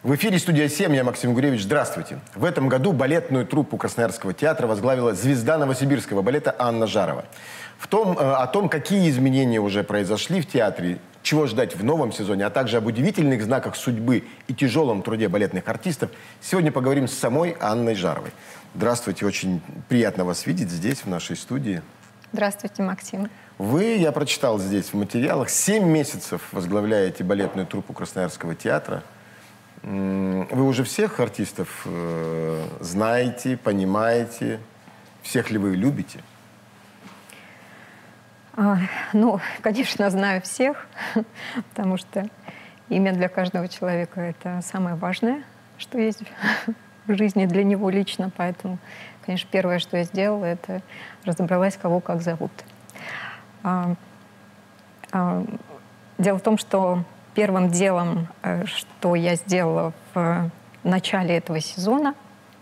В эфире «Студия 7», я Максим Гуревич. Здравствуйте. В этом году балетную труппу Красноярского театра возглавила звезда новосибирского балета Анна Жарова. О том, какие изменения уже произошли в театре, чего ждать в новом сезоне, а также об удивительных знаках судьбы и тяжелом труде балетных артистов, сегодня поговорим с самой Анной Жаровой. Здравствуйте, очень приятно вас видеть здесь, в нашей студии. Здравствуйте, Максим. Вы, я прочитал здесь в материалах, 7 месяцев возглавляете балетную труппу Красноярского театра. Вы уже всех артистов знаете, понимаете? Всех ли вы любите? Ну, конечно, знаю всех, потому что имя для каждого человека – это самое важное, что есть в жизни для него лично. Поэтому, конечно, первое, что я сделала, это разобралась, кого как зовут. Дело в том, что первым делом, что я сделала в начале этого сезона,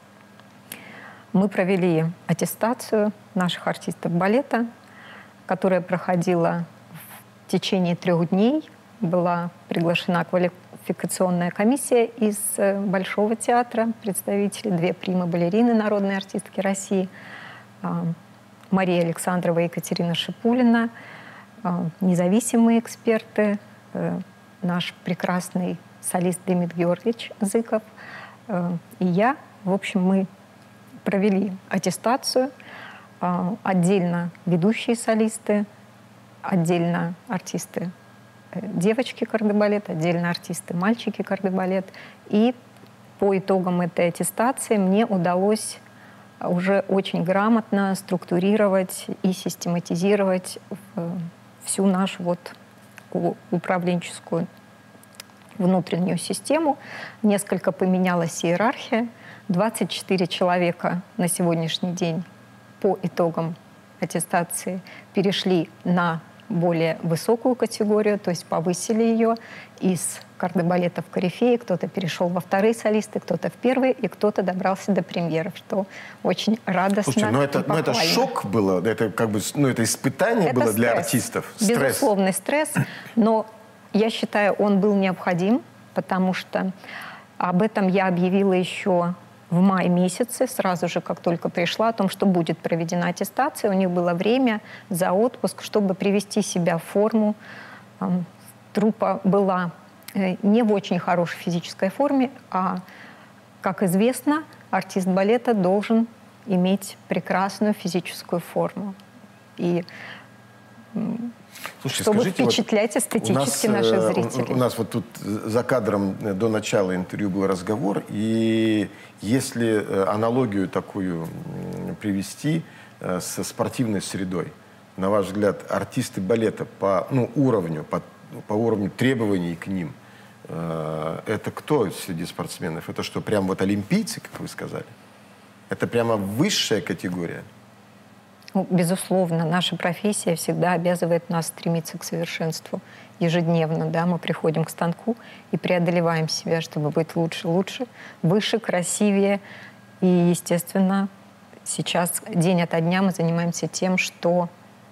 мы провели аттестацию наших артистов балета, которая проходила в течение 3 дней. Была приглашена квалификационная комиссия из Большого театра, представители, 2 примы-балерины, народные артистки России, Мария Александрова и Екатерина Шипулина, независимые эксперты, наш прекрасный солист Демид Георгиевич Зыков и я. В общем, мы провели аттестацию. Отдельно ведущие солисты, отдельно артисты девочки кардебалет, отдельно артисты мальчики кардебалет. И по итогам этой аттестации мне удалось уже очень грамотно структурировать и систематизировать всю нашу управленческую внутреннюю систему. Несколько поменялась иерархия. 24 человека на сегодняшний день по итогам аттестации перешли на более высокую категорию, то есть повысили ее из кардебалета в корифеи. Кто-то перешел во 2-е солисты, кто-то в 1-е, и кто-то добрался до премьеров, что очень радостно. Слушайте, это шок было, это как бы, это испытание это было стресс, для артистов. Безусловный стресс, но я считаю, он был необходим, потому что об этом я объявила еще в мае месяце, сразу же, как только пришла, о том, что будет проведена аттестация. У них было время за отпуск, чтобы привести себя в форму. Труппа была не в очень хорошей физической форме, а, как известно, артист балета должен иметь прекрасную физическую форму. И слушайте, чтобы скажите, впечатлять эстетически наших зрителей. У нас вот тут за кадром до начала интервью был разговор, и если аналогию такую привести со спортивной средой, на ваш взгляд, артисты балета по уровню требований к ним, это кто среди спортсменов? Это что, прям вот олимпийцы, как вы сказали? Это прямо высшая категория? Безусловно, наша профессия всегда обязывает нас стремиться к совершенству ежедневно. Да? Мы приходим к станку и преодолеваем себя, чтобы быть лучше, выше, красивее. И, естественно, сейчас день ото дня мы занимаемся тем, что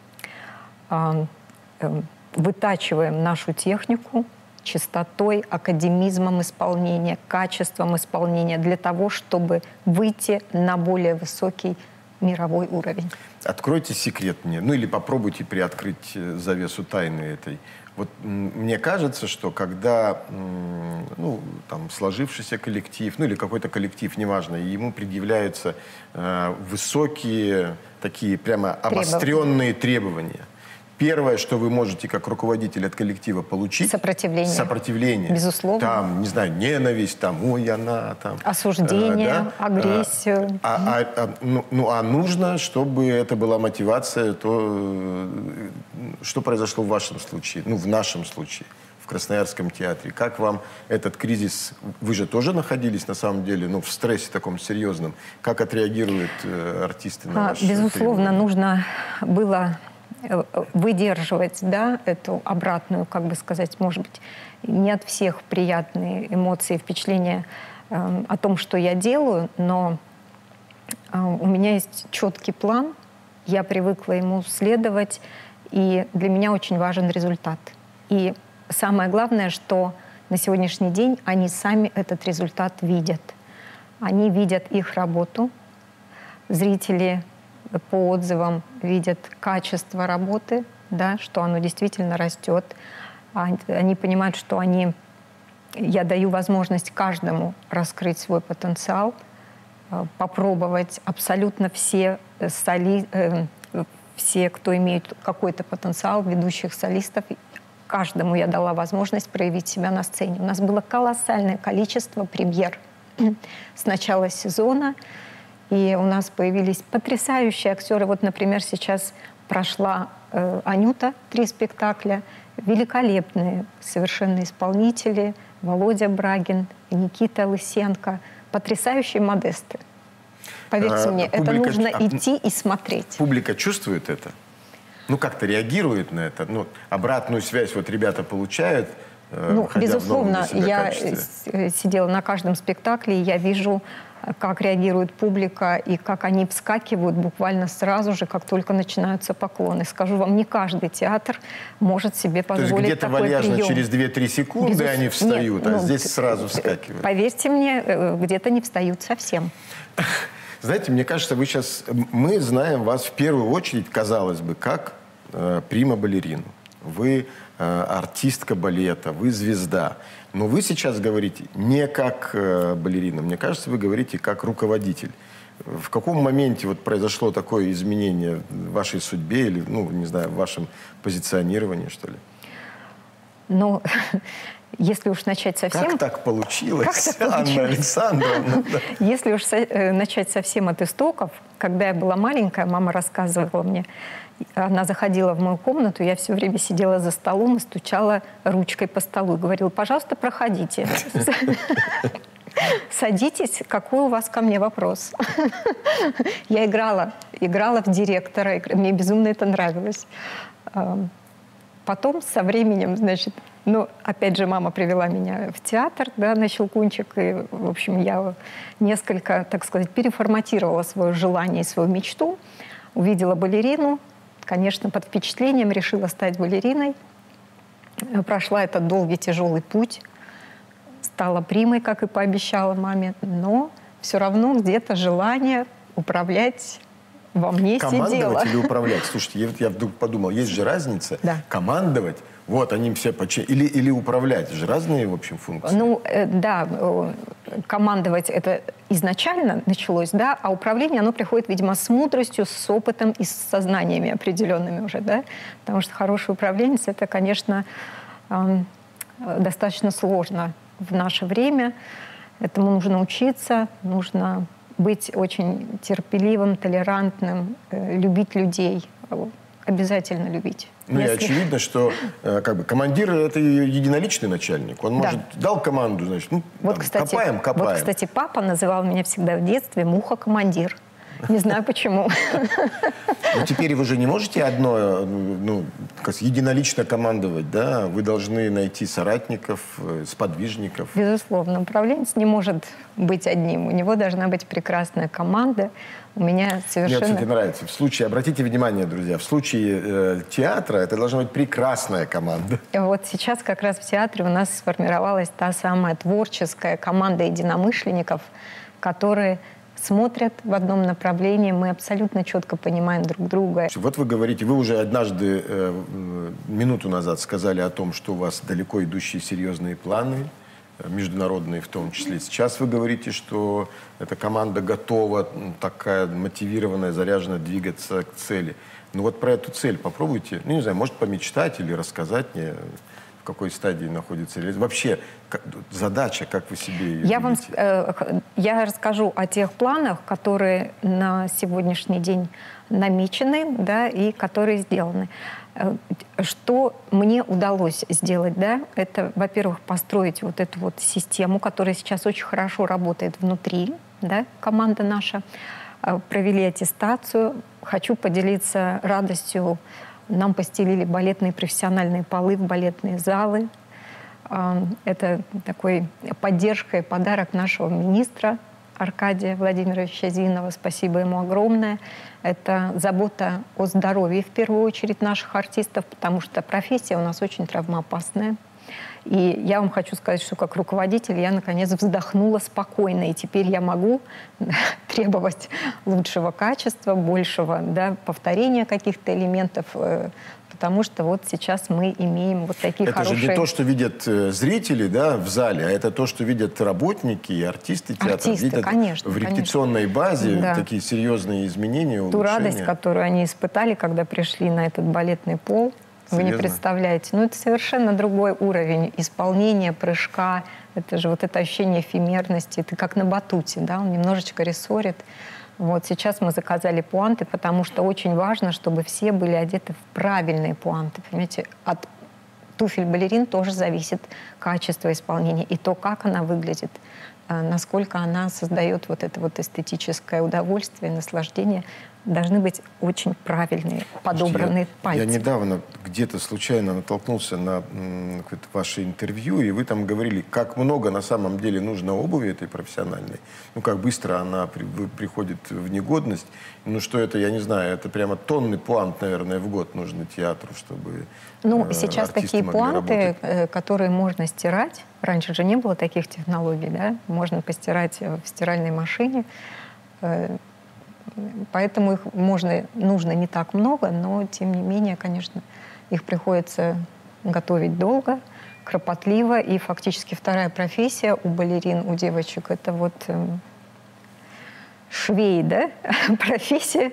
вытачиваем нашу технику чистотой, академизмом исполнения, качеством исполнения для того, чтобы выйти на более высокий мировой уровень. Откройте секрет мне, или попробуйте приоткрыть завесу тайны этой. Вот мне кажется, что когда сложившийся коллектив, или какой-то коллектив, неважно, ему предъявляются высокие, такие прямо обостренные требования. Первое, что вы можете как руководитель от коллектива получить... Сопротивление. Сопротивление. Безусловно. Там, не знаю, ненависть, ой, она там... Осуждение, агрессию. Нужно, чтобы это была мотивация, то, что произошло в вашем случае, в нашем случае, в Красноярском театре. Как вам этот кризис... Вы же тоже находились, на самом деле, в стрессе таком серьезном. Как отреагируют артисты на ваши безусловно, требования? нужно было выдерживать, эту обратную, может быть, не от всех приятные эмоции, впечатления о том, что я делаю, но у меня есть четкий план, я привыкла ему следовать, и для меня очень важен результат. И самое главное, что на сегодняшний день они сами этот результат видят. Они видят их работу, зрители по отзывам видят качество работы, да, что оно действительно растет. Они понимают, что я даю возможность каждому раскрыть свой потенциал, попробовать абсолютно все, кто имеет какой-то потенциал, ведущих солистов. Каждому я дала возможность проявить себя на сцене. У нас было колоссальное количество премьер с начала сезона. И у нас появились потрясающие актеры. Вот, например, сейчас прошла «Анюта», 3 спектакля. Великолепные совершенно исполнители. Володя Брагин, Никита Лысенко. Потрясающие модесты. Поверьте мне, это нужно идти и смотреть. Публика чувствует это? Ну, как-то реагирует на это? Ну, обратную связь вот ребята получают, безусловно, я сидела на каждом спектакле, и я вижу, как реагирует публика и как они вскакивают буквально сразу же, как только начинаются поклоны. Скажу вам, не каждый театр может себе позволить такой прием. То есть где-то вальяжно через 2-3 секунды они встают, а здесь сразу вскакивают. Поверьте мне, где-то не встают совсем. Знаете, мне кажется, мы знаем вас в первую очередь, казалось бы, как прима-балерину. Вы артистка балета, вы звезда. Но вы сейчас говорите не как балерина, мне кажется, вы говорите как руководитель. В каком моменте вот произошло такое изменение в вашей судьбе или, не знаю, в вашем позиционировании, что ли? Ну, если уж начать совсем... Как так получилось, Анна Александровна? Если уж начать совсем от истоков, когда я была маленькая, мама рассказывала мне, она заходила в мою комнату, я все время сидела за столом и стучала ручкой по столу и говорила: пожалуйста, проходите. Садитесь, какой у вас ко мне вопрос? Я играла в директора, мне безумно это нравилось. Потом со временем, опять же, мама привела меня в театр, да, на Щелкунчик, и, в общем, я несколько, так сказать, переформатировала свое желание и свою мечту, увидела балерину, конечно, под впечатлением решила стать балериной, прошла этот долгий, тяжелый путь, стала примой, как и пообещала маме, но все равно где-то желание управлять во мне сидело. Командовать или управлять? Слушайте, я вдруг подумал, есть же разница. Да. Командовать, вот они все или управлять, это же разные, в общем, функции. Да, командовать это изначально началось, да, а управление, оно приходит, видимо, с мудростью, с опытом и с сознаниями определенными уже, да, потому что хороший управленец, это, конечно, достаточно сложно в наше время, этому нужно учиться, нужно быть очень терпеливым, толерантным, любить людей, обязательно любить. И очевидно, что командир — это единоличный начальник. Он, может, дал команду, значит, копаем. Вот, кстати, папа называл меня всегда в детстве «муха-командир». Не знаю почему. Но теперь вы же не можете единолично командовать, да? Вы должны найти соратников, сподвижников. Безусловно. Управленец не может быть одним. У него должна быть прекрасная команда. У меня совершенно... Мне, кстати, нравится. Обратите внимание, друзья, в случае театра это должна быть прекрасная команда. Вот сейчас как раз в театре у нас сформировалась та самая творческая команда единомышленников, которые смотрят в одном направлении, мы абсолютно четко понимаем друг друга. Вот вы говорите, вы уже однажды, минуту назад сказали о том, что у вас далеко идущие серьезные планы, международные в том числе. Сейчас вы говорите, что эта команда готова, такая мотивированная, заряженная двигаться к цели. Ну вот про эту цель попробуйте, не знаю, может помечтать или рассказать мне, в какой стадии находится реализация. Вообще, задача, как вы себе ее видите? Я расскажу о тех планах, которые на сегодняшний день намечены, да, и которые сделаны. Что мне удалось сделать, да, это, во-первых, построить вот эту вот систему, которая сейчас очень хорошо работает внутри, да, команда наша. Провели аттестацию. Хочу поделиться радостью. Нам постелили балетные профессиональные полы в балетные залы. Это такой поддержка и подарок нашего министра Аркадия Владимировича Зинова. Спасибо ему огромное. Это забота о здоровье, в первую очередь, наших артистов, потому что профессия у нас очень травмоопасная. И я вам хочу сказать, что как руководитель я, наконец, вздохнула спокойно. И теперь я могу требовать лучшего качества, большего, да, повторения каких-то элементов, потому что вот сейчас мы имеем вот такие это хорошие... Это же не то, что видят зрители, да, в зале, а это то, что видят работники и артисты театра. Артисты, видят конечно, в репетиционной базе да. такие серьезные изменения, улучшения. Ту радость, которую они испытали, когда пришли на этот балетный пол, вы не представляете. Ну, это совершенно другой уровень исполнения, прыжка. Это же вот это ощущение эфемерности. Это как на батуте, да, он немножечко рессорит. Вот сейчас мы заказали пуанты, потому что очень важно, чтобы все были одеты в правильные пуанты. Понимаете, от туфель балерин тоже зависит качество исполнения и то, как она выглядит, насколько она создает вот это вот эстетическое удовольствие, наслаждение. Должны быть очень правильные, подобранные пальцы. Я недавно где-то случайно натолкнулся на ваше интервью, и вы там говорили, как много на самом деле нужно обуви этой профессиональной, ну, как быстро она приходит в негодность. Ну, что это, я не знаю, это прямо тонны пуант, наверное, в год нужно театру, чтобы сейчас такие пуанты, которые можно стирать. Раньше же не было таких технологий, да? Можно постирать в стиральной машине. Поэтому их нужно не так много, но, тем не менее, конечно, их приходится готовить долго, кропотливо. И фактически вторая профессия у балерин, у девочек, это вот швеи, да? Профессия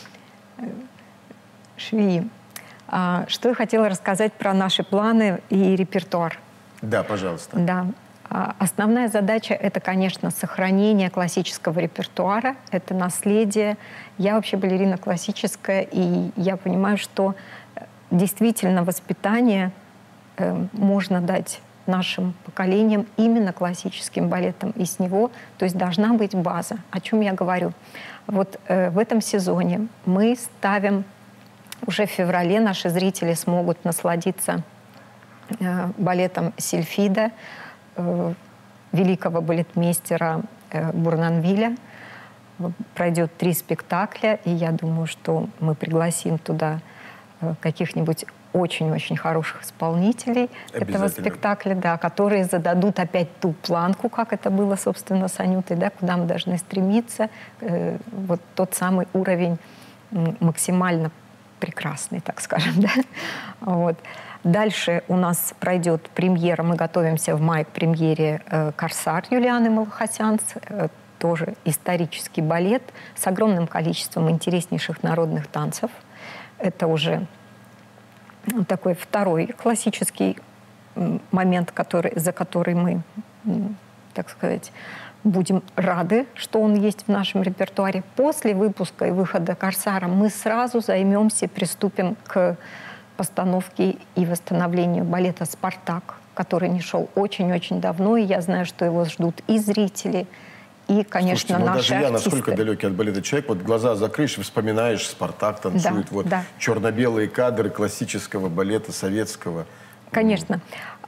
швеи. Что я хотела рассказать про наши планы и репертуар. Да, пожалуйста. Да. Основная задача — это, конечно, сохранение классического репертуара, это наследие. Я вообще балерина классическая, и я понимаю, что действительно воспитание можно дать нашим поколениям именно классическим балетом, и с него, то есть должна быть база. О чем я говорю? Вот в этом сезоне мы ставим, уже в феврале наши зрители смогут насладиться балетом Сильфида, великого балетмейстера Бурнанвиля. Пройдет 3 спектакля, и я думаю, что мы пригласим туда каких-нибудь очень-очень хороших исполнителей этого спектакля, да, которые зададут опять ту планку, как это было, собственно, с Анютой, да, куда мы должны стремиться. Вот тот самый уровень максимально прекрасный, так скажем, да. Вот. Дальше у нас пройдет премьера, мы готовимся в мае к премьере «Корсар» Юлианы Малахасян, тоже исторический балет с огромным количеством интереснейших народных танцев. Это уже такой второй классический момент, за который мы, так сказать, будем рады, что он есть в нашем репертуаре. После выпуска и выхода «Корсара» мы сразу займемся, приступим к постановке и восстановлению балета «Спартак», который не шел очень-очень давно, и я знаю, что его ждут и зрители, и, конечно, слушайте, наши даже я, артисты. насколько далекий от балета человек, вот глаза закрыешь, вспоминаешь, «Спартак» танцует, да, вот да. черно-белые кадры классического балета, советского. Конечно.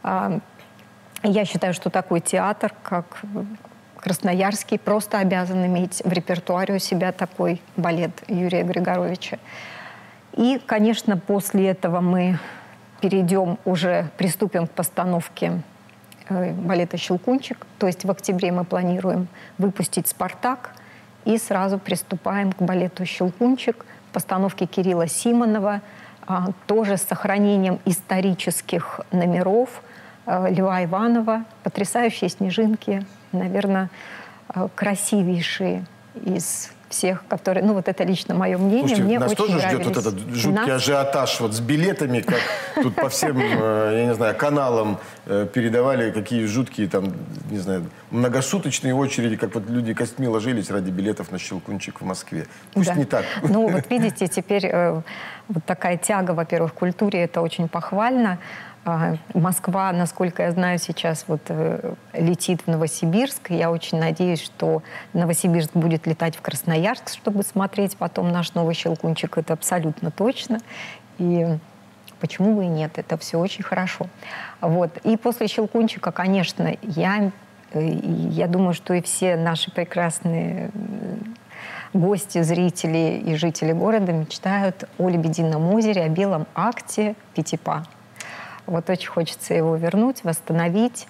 Я считаю, что такой театр, как Красноярский, просто обязан иметь в репертуаре у себя такой балет Юрия Григоровича. И, конечно, после этого мы приступим к постановке балета «Щелкунчик». То есть в октябре мы планируем выпустить «Спартак» и сразу приступаем к балету «Щелкунчик», постановке Кирилла Симонова, тоже с сохранением исторических номеров Льва Иванова, потрясающие снежинки, наверное, красивейшие из всех, которые... Ну, вот это лично мое мнение. Слушайте, мне нас очень тоже нравились. ждет вот этот жуткий ажиотаж вот с билетами, как тут по всем, я не знаю, каналам передавали, какие жуткие там, не знаю, многосуточные очереди, как вот люди костьми ложились ради билетов на «Щелкунчик» в Москве. Пусть не так. Ну, вот видите, теперь вот такая тяга, во-первых, к культуре, это очень похвально. Москва, насколько я знаю, сейчас вот летит в Новосибирск. Я очень надеюсь, что Новосибирск будет летать в Красноярск, чтобы смотреть потом наш новый «Щелкунчик». Это абсолютно точно. И почему бы и нет? Это все очень хорошо. Вот. И после «Щелкунчика», конечно, я думаю, что и все наши прекрасные гости, зрители и жители города мечтают о «Лебедином озере», о белом акте Пятипа. Вот очень хочется его вернуть, восстановить.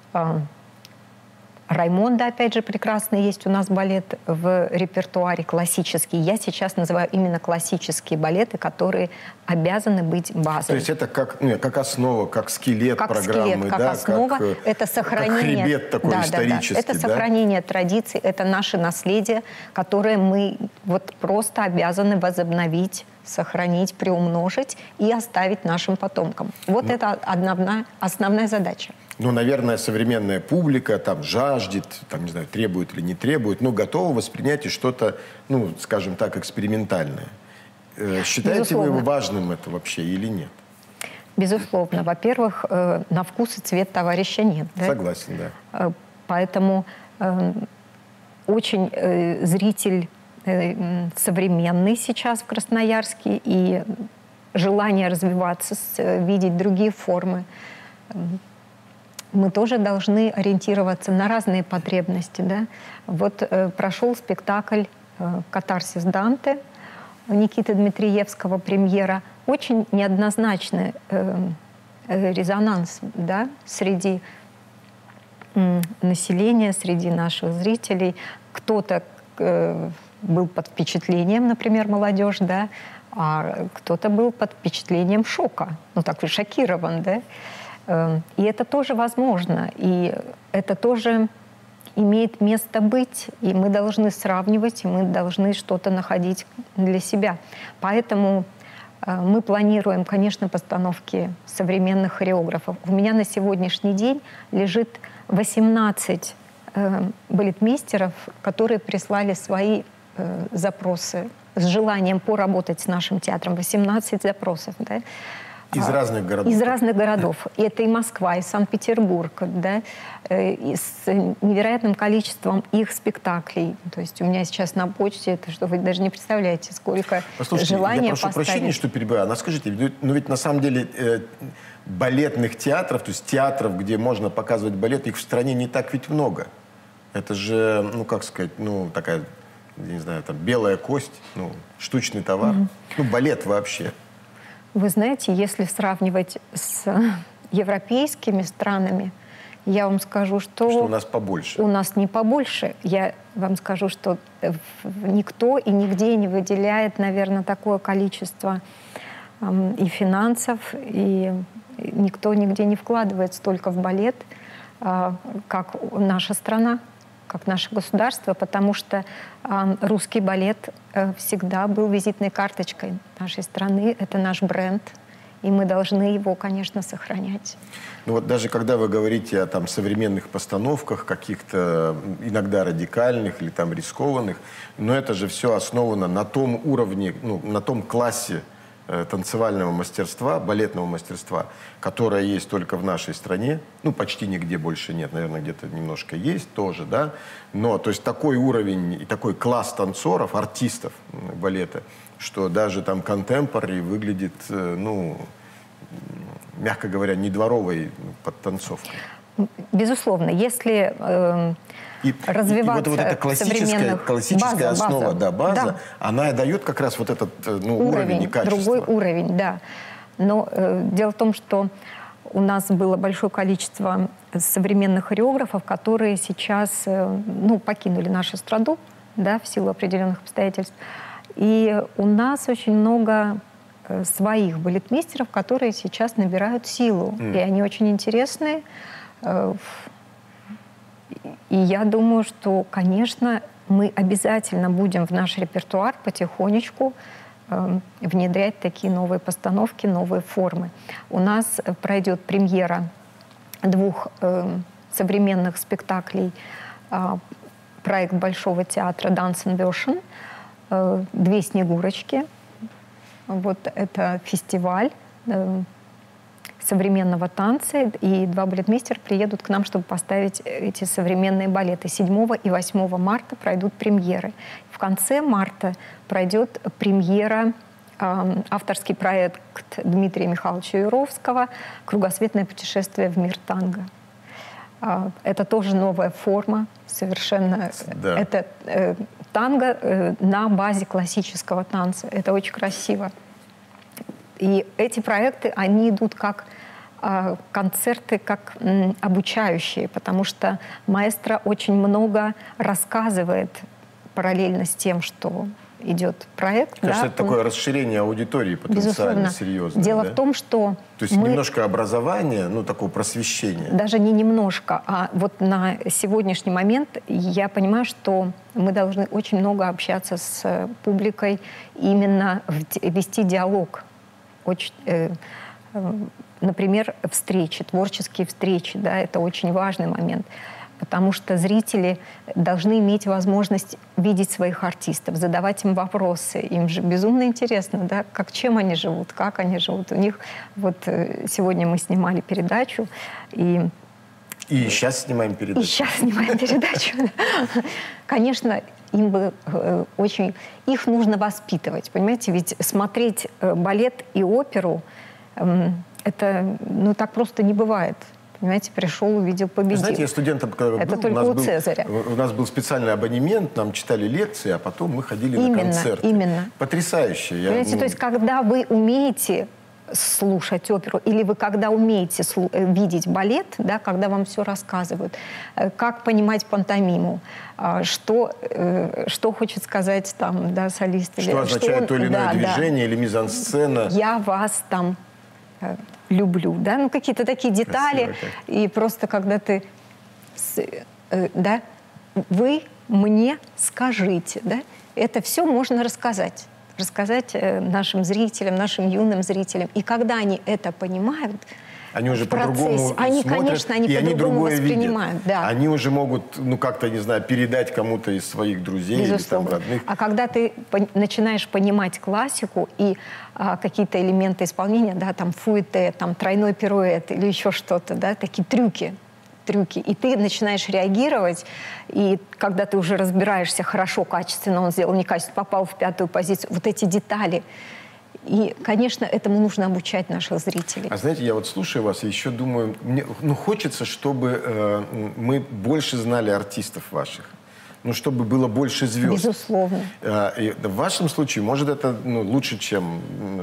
Раймонда, опять же, прекрасный есть у нас балет в репертуаре классический. Я сейчас называю именно классические балеты, которые обязаны быть базовыми. То есть это как основа, как скелет как программы, скелет, как да? основа, это сохранение, как хребет такой исторический. Да. Это сохранение традиций, это наше наследие, которое мы вот просто обязаны возобновить, сохранить, приумножить и оставить нашим потомкам. Вот это основная задача. Ну, наверное, современная публика там жаждет, там, не знаю, требует или не требует, но готова воспринять и что-то, ну, скажем так, экспериментальное. Считаете вы важным это вообще или нет? Безусловно. Во-первых, на вкус и цвет товарища нет. Да? Согласен, да. Поэтому очень зритель современный сейчас в Красноярске, и желание развиваться, видеть другие формы. Мы тоже должны ориентироваться на разные потребности. Да? Вот прошел спектакль «Катарсис Данте» Никиты Дмитриевского, премьера. Очень неоднозначный резонанс, да, среди населения, среди наших зрителей. Кто-то был под впечатлением, например, молодежь, да, а кто-то был под впечатлением шока, ну так и шокирован, да. И это тоже возможно, и это тоже имеет место быть, и мы должны сравнивать, и мы должны что-то находить для себя. Поэтому мы планируем, конечно, постановки современных хореографов. У меня на сегодняшний день лежит 18 балетмейстеров, которые прислали свои запросы с желанием поработать с нашим театром. 18 запросов, да? Из разных городов? Из разных городов. И это и Москва, и Санкт-Петербург, да, и с невероятным количеством их спектаклей. То есть у меня сейчас на почте, это что вы даже не представляете, сколько желания я прошу прощения, что перебиваю. Но скажите, ну ведь на самом деле балетных театров, то есть театров, где можно показывать балет, их в стране не так ведь много. Это же, ну как сказать, ну такая, я не знаю, там белая кость, ну штучный товар, ну балет вообще. Вы знаете, если сравнивать с европейскими странами, я вам скажу, что у нас побольше. У нас не побольше. Я вам скажу, что никто и нигде не выделяет, наверное, такое количество и финансов, и никто нигде не вкладывает столько в балет, как наша страна, как наше государство, потому что русский балет всегда был визитной карточкой нашей страны. Это наш бренд, и мы должны его, конечно, сохранять. Ну вот даже когда вы говорите о там современных постановках, каких-то иногда радикальных или там рискованных, но это же все основано на том уровне, ну, на том классе танцевального мастерства, балетного мастерства, которое есть только в нашей стране, ну, почти нигде больше нет, наверное, где-то немножко есть тоже, да, но, то есть, такой уровень и такой класс танцоров, артистов балета, что даже там контемпорари выглядит, ну, мягко говоря, не дворовой подтанцовкой. Безусловно, если развиваться вот эта классическая основа, база, она дает как раз вот этот уровень и качество. Другой уровень, да. Но дело в том, что у нас было большое количество современных хореографов, которые сейчас покинули нашу страну, да, в силу определенных обстоятельств. И у нас очень много своих балетмейстеров, которые сейчас набирают силу. И они очень интересные. И я думаю, что, конечно, мы обязательно будем в наш репертуар потихонечку внедрять такие новые постановки, новые формы. У нас пройдет премьера 2 современных спектаклей, проект Большого театра «Dance Inversion», 2 Снегурочки. Вот это фестиваль современного танца, и 2 балетмейстера приедут к нам, чтобы поставить эти современные балеты. 7 и 8 марта пройдут премьеры. В конце марта пройдет премьера, авторский проект Дмитрия Михайловича Юровского «Кругосветное путешествие в мир танго». Это тоже новая форма, совершенно. Да. Это танго на базе классического танца. Это очень красиво. И эти проекты, они идут как концерты как обучающие, потому что маэстро очень много рассказывает параллельно с тем, что идет проект. Кажется, да, это такое расширение аудитории потенциально серьезное. Дело да? в том, что То есть немножко образования, ну, такого просвещения. Даже не немножко, а вот на сегодняшний момент я понимаю, что мы должны очень много общаться с публикой, именно вести диалог. Например, встречи, творческие встречи, да, это очень важный момент. Потому что зрители должны иметь возможность видеть своих артистов, задавать им вопросы. Им же безумно интересно, да, чем они живут, как они живут. У них вот сегодня мы снимали передачу, и сейчас снимаем передачу. И сейчас снимаем передачу. Конечно, им бы очень... Их нужно воспитывать, понимаете? Ведь смотреть балет и оперу, это, ну, так просто не бывает. Понимаете, пришел, увидел, победил. Знаете, я студентом, когда это был, только у Цезаря. У нас был специальный абонемент, нам читали лекции, а потом мы ходили на концерты. Именно. Потрясающе. Понимаете, то есть когда вы умеете слушать оперу, или вы когда умеете видеть балет, да, когда вам все рассказывают, как понимать пантомиму, что хочет сказать там, да, солист. Что означает то или иное движение или мизансцена. Я вас там люблю, да, ну какие-то такие детали. И просто когда ты, да, вы мне скажите, да, это все можно рассказать нашим зрителям, нашим юным зрителям. И когда они это понимают, они уже по-другому они, смотрят, конечно, они и они по-другому другое воспринимают. видят. Да. Они уже могут, ну, как-то, не знаю, передать кому-то из своих друзей или там родных. А когда ты начинаешь понимать классику и какие-то элементы исполнения, да, там фуэте, там тройной пируэт или еще что-то, да, такие трюки, и ты начинаешь реагировать, и когда ты уже разбираешься хорошо, качественно он сделал, некачественно, попал в 5-ю позицию, вот эти детали. И, конечно, этому нужно обучать наших зрителей. А знаете, я вот слушаю вас и еще думаю, мне, ну, хочется, чтобы мы больше знали артистов ваших. Ну, чтобы было больше звезд. Безусловно. И в вашем случае, может, это лучше, чем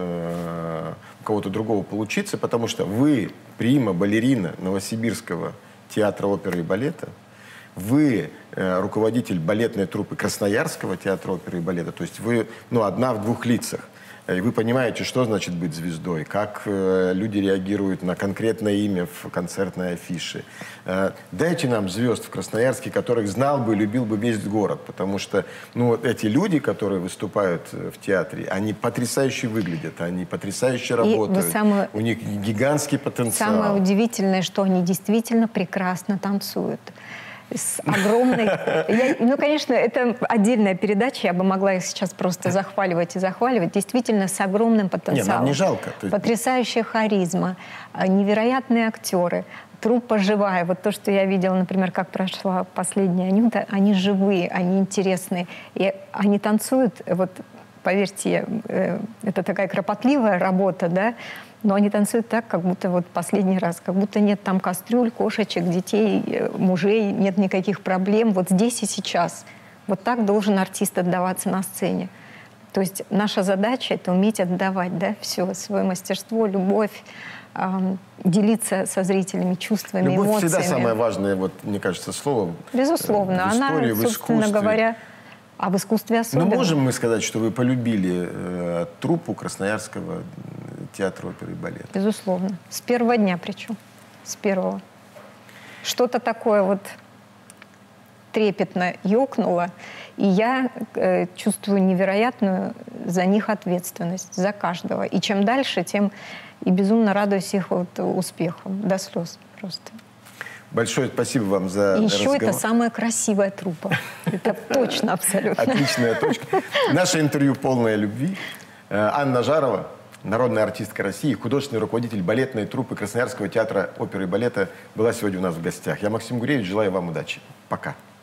у кого-то другого получиться, потому что вы прима-балерина Новосибирского театра оперы и балета, вы руководитель балетной труппы Красноярского театра оперы и балета, то есть вы, ну, одна в двух лицах. И вы понимаете, что значит быть звездой, как люди реагируют на конкретное имя в концертной афише. Дайте нам звезд в Красноярске, которых знал бы, любил бы весь город, потому что, ну, вот эти люди, которые выступают в театре, они потрясающе выглядят, они потрясающе работают, у них гигантский потенциал. Самое удивительное, что они действительно прекрасно танцуют. С огромной... ну, конечно, это отдельная передача, я бы могла их сейчас просто захваливать и захваливать. Действительно, с огромным потенциалом. Нет, нам не жалко. Потрясающая харизма, невероятные актеры, труппа живая. Вот то, что я видела, например, как прошла последняя Анюта, они живые, они интересные. И они танцуют, вот, поверьте, это такая кропотливая работа, да, но они танцуют так, как будто вот последний раз, как будто нет там кастрюль, кошечек, детей, мужей, нет никаких проблем. Вот здесь и сейчас. Вот так должен артист отдаваться на сцене. То есть наша задача — это уметь отдавать, да, все, свое мастерство, любовь, делиться со зрителями чувствами, любовь эмоциями. Всегда самое важное, вот, мне кажется, слово. Безусловно. В истории, она, собственно говоря, а в искусстве особенно. Ну, можем мы сказать, что вы полюбили труппу Красноярского театра оперы и балета? Безусловно. С первого дня причем. С первого. Что-то такое вот трепетно ёкнуло, и я чувствую невероятную за них ответственность, за каждого. И чем дальше, тем и безумно радуюсь их вот успехам, до слез просто. Большое спасибо вам за и еще разговор. это самая красивая труппа. Это точно, абсолютно. Отличная точка. Наше интервью полное любви. Анна Жарова, народная артистка России, художественный руководитель балетной труппы Красноярского театра оперы и балета, была сегодня у нас в гостях. Я, Максим Гуревич, желаю вам удачи. Пока.